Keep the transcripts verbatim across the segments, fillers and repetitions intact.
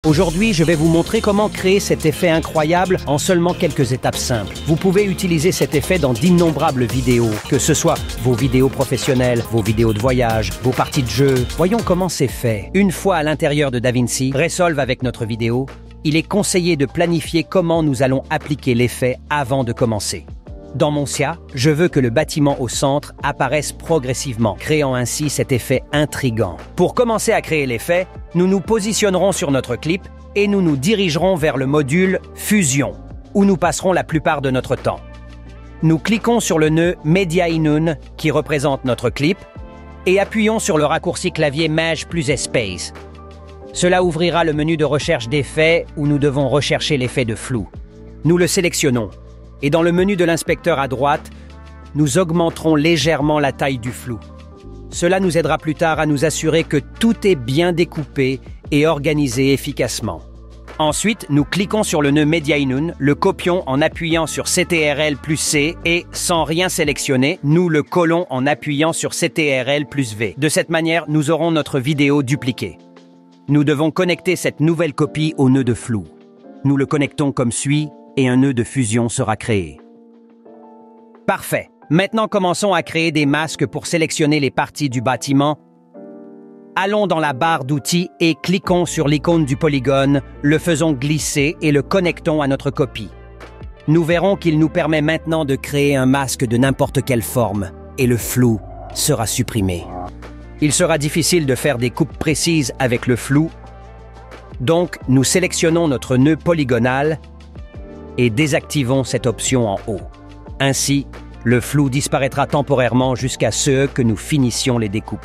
Aujourd'hui, je vais vous montrer comment créer cet effet incroyable en seulement quelques étapes simples. Vous pouvez utiliser cet effet dans d'innombrables vidéos, que ce soit vos vidéos professionnelles, vos vidéos de voyage, vos parties de jeu. Voyons comment c'est fait. Une fois à l'intérieur de DaVinci Resolve avec notre vidéo, il est conseillé de planifier comment nous allons appliquer l'effet avant de commencer. Dans mon S I A, je veux que le bâtiment au centre apparaisse progressivement, créant ainsi cet effet intrigant. Pour commencer à créer l'effet, nous nous positionnerons sur notre clip et nous nous dirigerons vers le module Fusion, où nous passerons la plupart de notre temps. Nous cliquons sur le nœud Media In qui représente notre clip et appuyons sur le raccourci clavier Maj plus Espace. Cela ouvrira le menu de recherche d'effets où nous devons rechercher l'effet de flou. Nous le sélectionnons. Et dans le menu de l'inspecteur à droite, nous augmenterons légèrement la taille du flou. Cela nous aidera plus tard à nous assurer que tout est bien découpé et organisé efficacement. Ensuite, nous cliquons sur le nœud Media In, le copions en appuyant sur C T R L plus C et, sans rien sélectionner, nous le collons en appuyant sur C T R L plus V. De cette manière, nous aurons notre vidéo dupliquée. Nous devons connecter cette nouvelle copie au nœud de flou. Nous le connectons comme suit et un nœud de fusion sera créé. Parfait. Maintenant, commençons à créer des masques pour sélectionner les parties du bâtiment. Allons dans la barre d'outils et cliquons sur l'icône du polygone, le faisons glisser et le connectons à notre copie. Nous verrons qu'il nous permet maintenant de créer un masque de n'importe quelle forme et le flou sera supprimé. Il sera difficile de faire des coupes précises avec le flou, donc nous sélectionnons notre nœud polygonal et désactivons cette option en haut. Ainsi, le flou disparaîtra temporairement jusqu'à ce que nous finissions les découpes.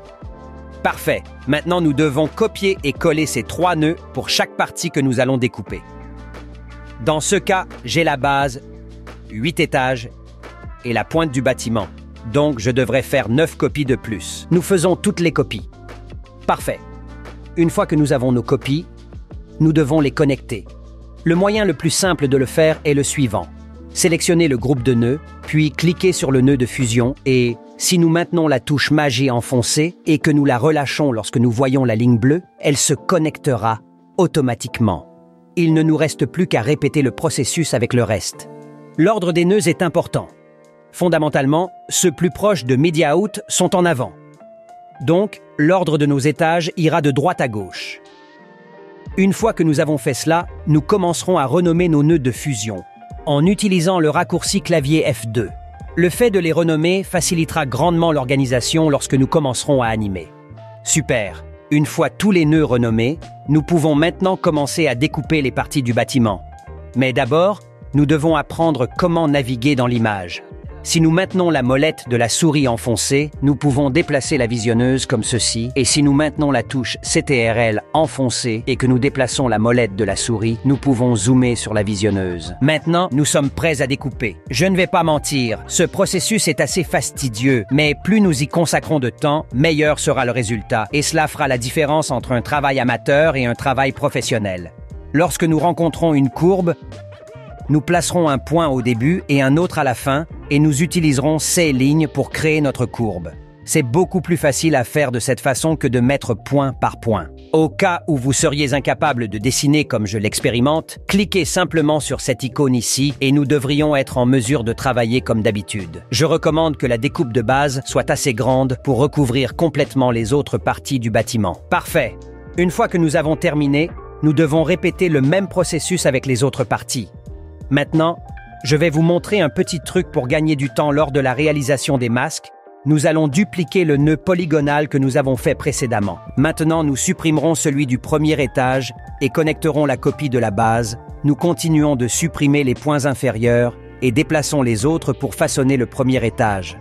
Parfait. Maintenant, nous devons copier et coller ces trois nœuds pour chaque partie que nous allons découper. Dans ce cas, j'ai la base, huit étages et la pointe du bâtiment. Donc, je devrais faire neuf copies de plus. Nous faisons toutes les copies. Parfait. Une fois que nous avons nos copies, nous devons les connecter. Le moyen le plus simple de le faire est le suivant. Sélectionnez le groupe de nœuds, puis cliquez sur le nœud de fusion et, si nous maintenons la touche Maj enfoncée et que nous la relâchons lorsque nous voyons la ligne bleue, elle se connectera automatiquement. Il ne nous reste plus qu'à répéter le processus avec le reste. L'ordre des nœuds est important. Fondamentalement, ceux plus proches de Media Out sont en avant. Donc, l'ordre de nos étages ira de droite à gauche. Une fois que nous avons fait cela, nous commencerons à renommer nos nœuds de fusion, en utilisant le raccourci clavier F deux. Le fait de les renommer facilitera grandement l'organisation lorsque nous commencerons à animer. Super! Une fois tous les nœuds renommés, nous pouvons maintenant commencer à découper les parties du bâtiment. Mais d'abord, nous devons apprendre comment naviguer dans l'image. Si nous maintenons la molette de la souris enfoncée, nous pouvons déplacer la visionneuse comme ceci, et si nous maintenons la touche C T R L enfoncée et que nous déplaçons la molette de la souris, nous pouvons zoomer sur la visionneuse. Maintenant, nous sommes prêts à découper. Je ne vais pas mentir, ce processus est assez fastidieux, mais plus nous y consacrons de temps, meilleur sera le résultat, et cela fera la différence entre un travail amateur et un travail professionnel. Lorsque nous rencontrons une courbe, nous placerons un point au début et un autre à la fin et nous utiliserons ces lignes pour créer notre courbe. C'est beaucoup plus facile à faire de cette façon que de mettre point par point. Au cas où vous seriez incapable de dessiner comme je l'expérimente, cliquez simplement sur cette icône ici et nous devrions être en mesure de travailler comme d'habitude. Je recommande que la découpe de base soit assez grande pour recouvrir complètement les autres parties du bâtiment. Parfait. Une fois que nous avons terminé, nous devons répéter le même processus avec les autres parties. Maintenant, je vais vous montrer un petit truc pour gagner du temps lors de la réalisation des masques. Nous allons dupliquer le nœud polygonal que nous avons fait précédemment. Maintenant, nous supprimerons celui du premier étage et connecterons la copie de la base. Nous continuons de supprimer les points inférieurs et déplaçons les autres pour façonner le premier étage.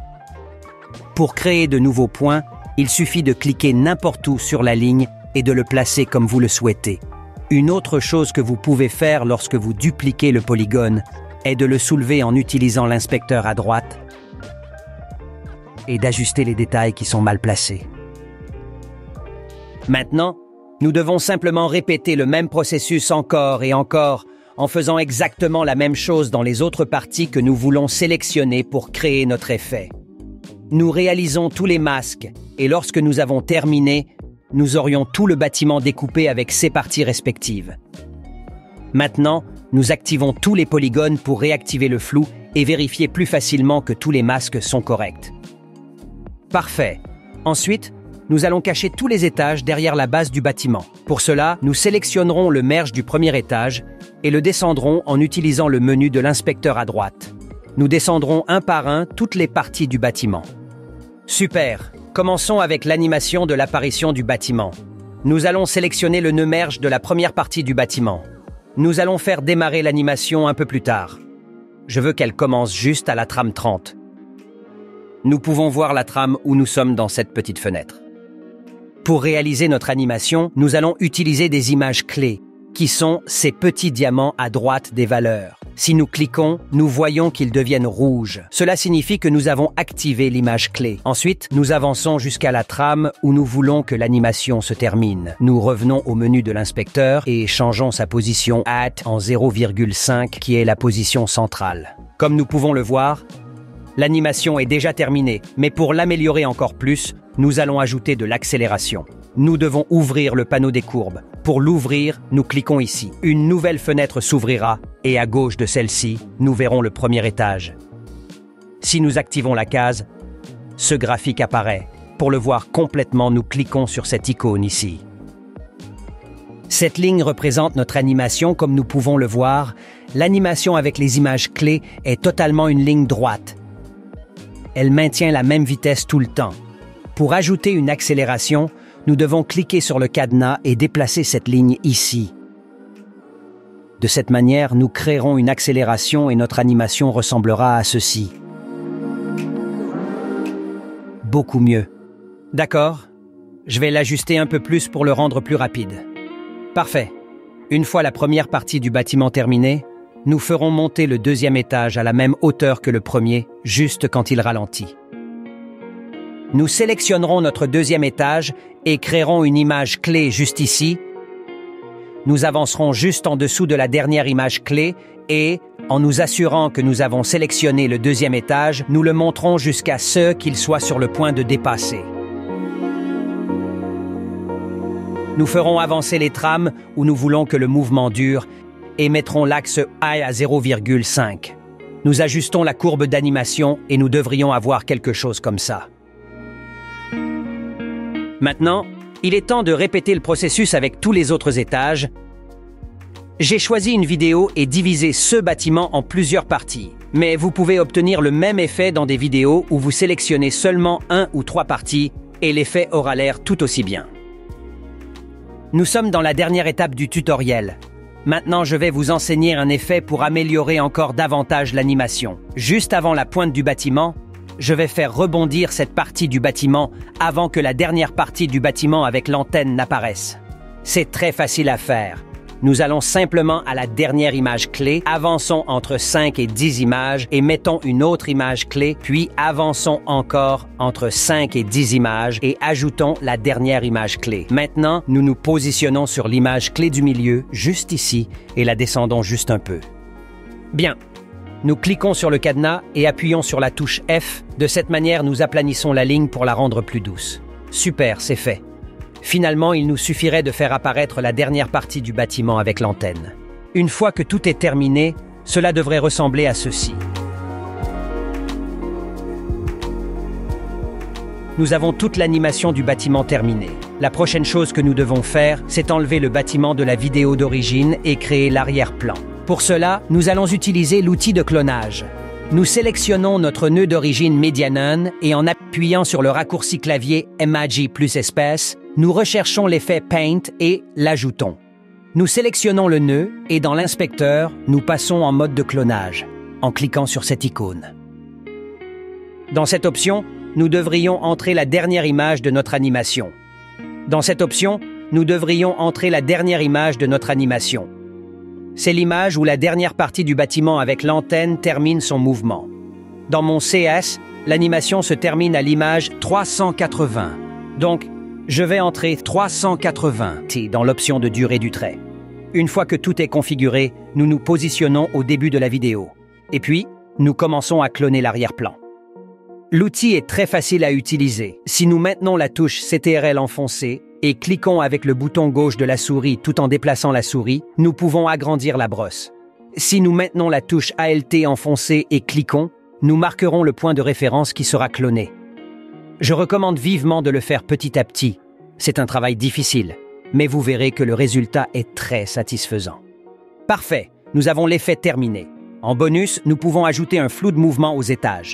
Pour créer de nouveaux points, il suffit de cliquer n'importe où sur la ligne et de le placer comme vous le souhaitez. Une autre chose que vous pouvez faire lorsque vous dupliquez le polygone est de le soulever en utilisant l'inspecteur à droite et d'ajuster les détails qui sont mal placés. Maintenant, nous devons simplement répéter le même processus encore et encore en faisant exactement la même chose dans les autres parties que nous voulons sélectionner pour créer notre effet. Nous réalisons tous les masques et lorsque nous avons terminé, nous aurions tout le bâtiment découpé avec ses parties respectives. Maintenant, nous activons tous les polygones pour réactiver le flou et vérifier plus facilement que tous les masques sont corrects. Parfait. Ensuite, nous allons cacher tous les étages derrière la base du bâtiment. Pour cela, nous sélectionnerons le merge du premier étage et le descendrons en utilisant le menu de l'inspecteur à droite. Nous descendrons un par un toutes les parties du bâtiment. Super! Commençons avec l'animation de l'apparition du bâtiment. Nous allons sélectionner le nœud merge de la première partie du bâtiment. Nous allons faire démarrer l'animation un peu plus tard. Je veux qu'elle commence juste à la trame trente. Nous pouvons voir la trame où nous sommes dans cette petite fenêtre. Pour réaliser notre animation, nous allons utiliser des images clés, qui sont ces petits diamants à droite des valeurs. Si nous cliquons, nous voyons qu'ils deviennent rouges. Cela signifie que nous avons activé l'image clé. Ensuite, nous avançons jusqu'à la trame où nous voulons que l'animation se termine. Nous revenons au menu de l'inspecteur et changeons sa position at en zéro virgule cinq qui est la position centrale. Comme nous pouvons le voir, l'animation est déjà terminée, mais pour l'améliorer encore plus, nous allons ajouter de l'accélération. Nous devons ouvrir le panneau des courbes. Pour l'ouvrir, nous cliquons ici. Une nouvelle fenêtre s'ouvrira et à gauche de celle-ci, nous verrons le premier étage. Si nous activons la case, ce graphique apparaît. Pour le voir complètement, nous cliquons sur cette icône ici. Cette ligne représente notre animation comme nous pouvons le voir. L'animation avec les images clés est totalement une ligne droite. Elle maintient la même vitesse tout le temps. Pour ajouter une accélération, nous devons cliquer sur le cadenas et déplacer cette ligne ici. De cette manière, nous créerons une accélération et notre animation ressemblera à ceci. Beaucoup mieux. D'accord, je vais l'ajuster un peu plus pour le rendre plus rapide. Parfait. Une fois la première partie du bâtiment terminée, nous ferons monter le deuxième étage à la même hauteur que le premier, juste quand il ralentit. Nous sélectionnerons notre deuxième étage et créerons une image clé juste ici. Nous avancerons juste en dessous de la dernière image clé et, en nous assurant que nous avons sélectionné le deuxième étage, nous le monterons jusqu'à ce qu'il soit sur le point de dépasser. Nous ferons avancer les trames où nous voulons que le mouvement dure et mettrons l'axe I à zéro virgule cinq. Nous ajustons la courbe d'animation et nous devrions avoir quelque chose comme ça. Maintenant, il est temps de répéter le processus avec tous les autres étages. J'ai choisi une vidéo et divisé ce bâtiment en plusieurs parties. Mais vous pouvez obtenir le même effet dans des vidéos où vous sélectionnez seulement un ou trois parties et l'effet aura l'air tout aussi bien. Nous sommes dans la dernière étape du tutoriel. Maintenant, je vais vous enseigner un effet pour améliorer encore davantage l'animation. Juste avant la pointe du bâtiment, je vais faire rebondir cette partie du bâtiment avant que la dernière partie du bâtiment avec l'antenne n'apparaisse. C'est très facile à faire. Nous allons simplement à la dernière image clé, avançons entre cinq et dix images et mettons une autre image clé, puis avançons encore entre cinq et dix images et ajoutons la dernière image clé. Maintenant, nous nous positionnons sur l'image clé du milieu, juste ici, et la descendons juste un peu. Bien. Nous cliquons sur le cadenas et appuyons sur la touche F. De cette manière, nous aplanissons la ligne pour la rendre plus douce. Super, c'est fait. Finalement, il nous suffirait de faire apparaître la dernière partie du bâtiment avec l'antenne. Une fois que tout est terminé, cela devrait ressembler à ceci. Nous avons toute l'animation du bâtiment terminée. La prochaine chose que nous devons faire, c'est enlever le bâtiment de la vidéo d'origine et créer l'arrière-plan. Pour cela, nous allons utiliser l'outil de clonage. Nous sélectionnons notre nœud d'origine Medianon et en appuyant sur le raccourci clavier Imagi plus espèce, nous recherchons l'effet Paint et l'ajoutons. Nous sélectionnons le nœud et dans l'inspecteur, nous passons en mode de clonage, en cliquant sur cette icône. Dans cette option, nous devrions entrer la dernière image de notre animation. Dans cette option, nous devrions entrer la dernière image de notre animation. C'est l'image où la dernière partie du bâtiment avec l'antenne termine son mouvement. Dans mon C S, l'animation se termine à l'image trois cent quatre-vingts. Donc, je vais entrer trois cent quatre-vingts dans l'option de durée du trait. Une fois que tout est configuré, nous nous positionnons au début de la vidéo. Et puis, nous commençons à cloner l'arrière-plan. L'outil est très facile à utiliser. Si nous maintenons la touche C T R L enfoncée, et cliquons avec le bouton gauche de la souris tout en déplaçant la souris, nous pouvons agrandir la brosse. Si nous maintenons la touche Alt enfoncée et cliquons, nous marquerons le point de référence qui sera cloné. Je recommande vivement de le faire petit à petit. C'est un travail difficile, mais vous verrez que le résultat est très satisfaisant. Parfait, nous avons l'effet terminé. En bonus, nous pouvons ajouter un flou de mouvement aux étages.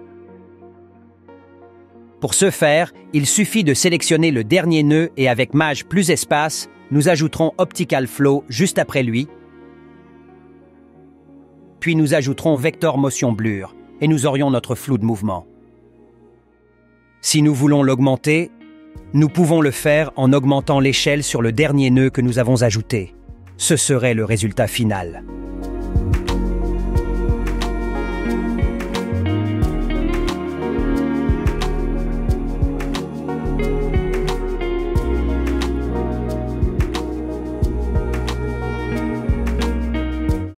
Pour ce faire, il suffit de sélectionner le dernier nœud et avec Maj plus espace, nous ajouterons Optical Flow juste après lui, puis nous ajouterons Vector Motion Blur et nous aurions notre flou de mouvement. Si nous voulons l'augmenter, nous pouvons le faire en augmentant l'échelle sur le dernier nœud que nous avons ajouté. Ce serait le résultat final.